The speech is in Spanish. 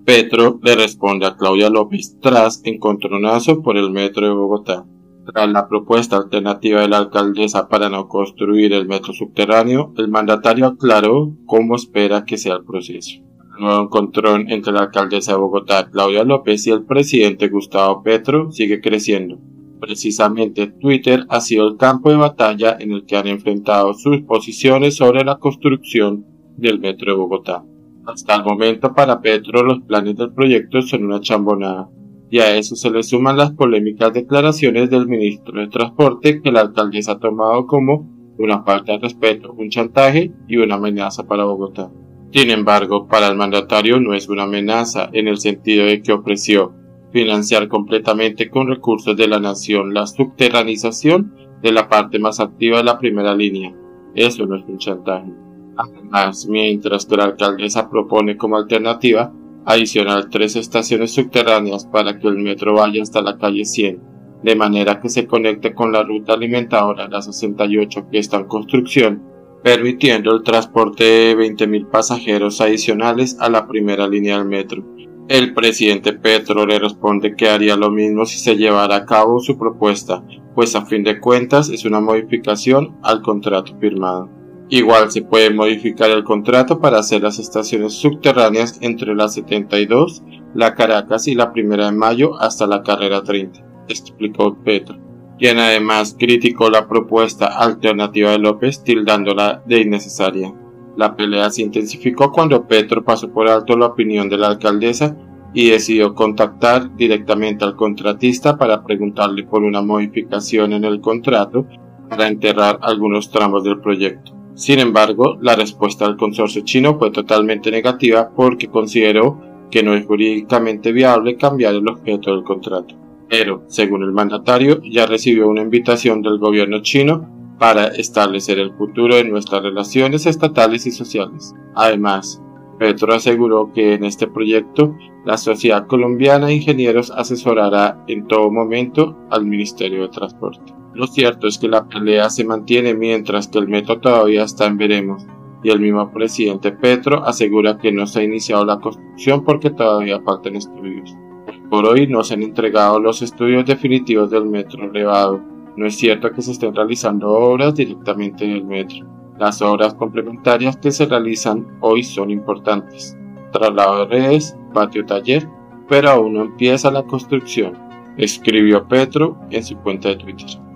Petro le responde a Claudia López tras encontronazo por el metro de Bogotá. Tras la propuesta alternativa de la alcaldesa para no construir el metro subterráneo, el mandatario aclaró cómo espera que sea el proceso. El nuevo encontrón entre la alcaldesa de Bogotá, Claudia López, y el presidente Gustavo Petro sigue creciendo. Precisamente Twitter ha sido el campo de batalla en el que han enfrentado sus posiciones sobre la construcción del metro de Bogotá. Hasta el momento para Petro los planes del proyecto son una chambonada, y a eso se le suman las polémicas declaraciones del ministro de Transporte que la alcaldesa ha tomado como una falta de respeto, un chantaje y una amenaza para Bogotá. Sin embargo, para el mandatario no es una amenaza en el sentido de que ofreció financiar completamente con recursos de la nación la subterranización de la parte más activa de la primera línea. Eso no es un chantaje. Además, mientras que la alcaldesa propone como alternativa adicionar 3 estaciones subterráneas para que el metro vaya hasta la calle 100, de manera que se conecte con la ruta alimentadora la 68 que está en construcción, permitiendo el transporte de 20.000 pasajeros adicionales a la primera línea del metro. El presidente Petro le responde que haría lo mismo si se llevara a cabo su propuesta, pues a fin de cuentas es una modificación al contrato firmado. Igual se puede modificar el contrato para hacer las estaciones subterráneas entre la 72, la Caracas y la 1 de Mayo hasta la carrera 30, explicó Petro, quien además criticó la propuesta alternativa de López tildándola de innecesaria. La pelea se intensificó cuando Petro pasó por alto la opinión de la alcaldesa y decidió contactar directamente al contratista para preguntarle por una modificación en el contrato para enterrar algunos tramos del proyecto. Sin embargo, la respuesta del consorcio chino fue totalmente negativa porque consideró que no es jurídicamente viable cambiar el objeto del contrato. Pero, según el mandatario, ya recibió una invitación del gobierno chino para establecer el futuro de nuestras relaciones estatales y sociales. Además, Petro aseguró que en este proyecto la Sociedad Colombiana de Ingenieros asesorará en todo momento al Ministerio de Transporte. Lo cierto es que la pelea se mantiene mientras que el metro todavía está en veremos, y el mismo presidente Petro asegura que no se ha iniciado la construcción porque todavía faltan estudios. Por hoy no se han entregado los estudios definitivos del metro elevado. No es cierto que se estén realizando obras directamente en el metro. Las obras complementarias que se realizan hoy son importantes. Traslado de redes, patio taller, pero aún no empieza la construcción, escribió Petro en su cuenta de Twitter.